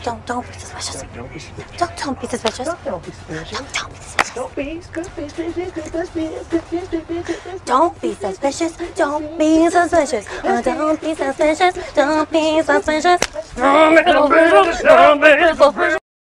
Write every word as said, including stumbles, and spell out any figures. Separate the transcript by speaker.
Speaker 1: don't, don't be suspicious.
Speaker 2: Don't be suspicious.
Speaker 1: Don't, don't be suspicious.
Speaker 2: Don't, don't be suspicious.
Speaker 1: Don't, don't be suspicious.
Speaker 2: Don't be suspicious.
Speaker 1: Don't be suspicious. Don't be suspicious. Uh, don't be suspicious. Don't be suspicious. Don't be suspicious.